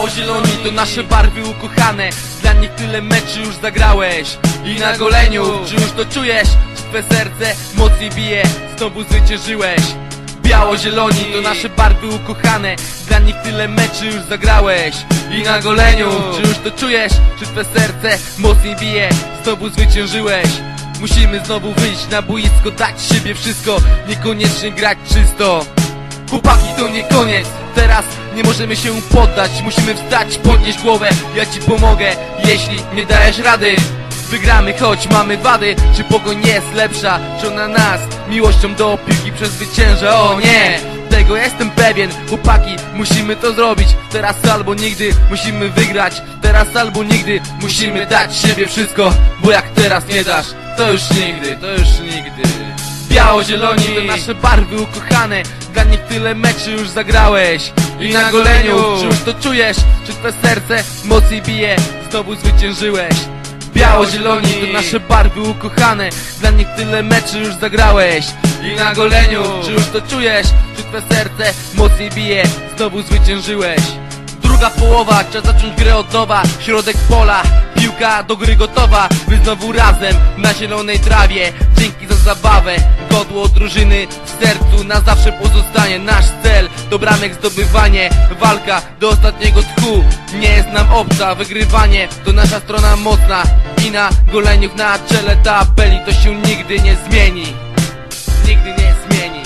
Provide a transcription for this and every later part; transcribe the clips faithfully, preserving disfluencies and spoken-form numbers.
Biało-zieloni to nasze barwy ukochane. Dla nich tyle meczy już zagrałeś. I na goleniu, czy już to czujesz? Czy twe serce mocniej bije? Znowu zwyciężyłeś. Biało-zieloni to nasze barwy ukochane. Dla nich tyle meczy już zagrałeś. I na goleniu, czy już to czujesz? Czy twe serce mocniej bije? Znowu zwyciężyłeś. Musimy znowu wyjść na boisko, dać siebie wszystko, niekoniecznie grać czysto. Chłopaki, to nie koniec, teraz nie możemy się poddać. Musimy wstać, podnieść głowę, ja ci pomogę, jeśli nie dajesz rady. Wygramy, choć mamy wady. Czy pogoń jest lepsza, czy ona nas miłością do piłki przezwycięża? O nie, tego jestem pewien. Chłopaki, musimy to zrobić. Teraz albo nigdy, musimy wygrać. Teraz albo nigdy, musimy dać siebie wszystko. Bo jak teraz nie dasz, to już nigdy, to już nigdy. Biało-zieloni to nasze barwy ukochane. Dla nich tyle meczy już zagrałeś. I na goleniu, czy już to czujesz? Czy twe serce mocniej bije? Znowu zwyciężyłeś. Biało-zieloni to nasze barwy ukochane. Dla nich tyle meczy już zagrałeś. I na goleniu, czy już to czujesz? Czy twe serce mocniej bije? Znowu zwyciężyłeś. Druga połowa, czas zacząć grę od nowa. Środek pola, piłka do gry gotowa. Wy znowu razem na zielonej trawie. Dzięki za zabawę, godło drużyny w sercu na zawsze pozostanie. Nasz cel to bramek zdobywanie. Walka do ostatniego tchu nie jest nam obca. Wygrywanie to nasza strona mocna. I na goleniu na czele tabeli to się nigdy nie zmieni. Nigdy nie zmieni.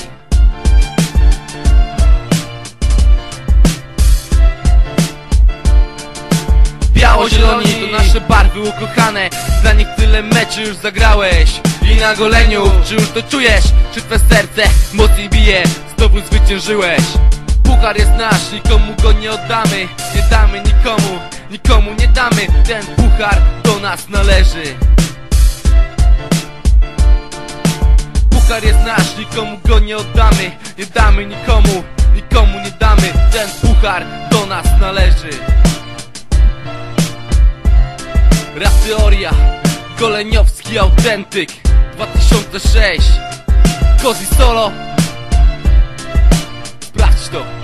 Biało-zieloni to nasze barwy ukochane. Dla nich tyle meczy już zagrałeś. I na goleniu, czy już to czujesz? Czy twe serce mocniej bije? Znowu zwyciężyłeś. Puchar jest nasz, nikomu go nie oddamy. Nie damy nikomu, nikomu nie damy. Ten puchar do nas należy. Puchar jest nasz, nikomu go nie oddamy. Nie damy nikomu, nikomu nie damy. Ten puchar do nas należy. Rap Teoria, goleniowski autentyk dwa tysiące sześć. Kozi Solo. Sprawdź to.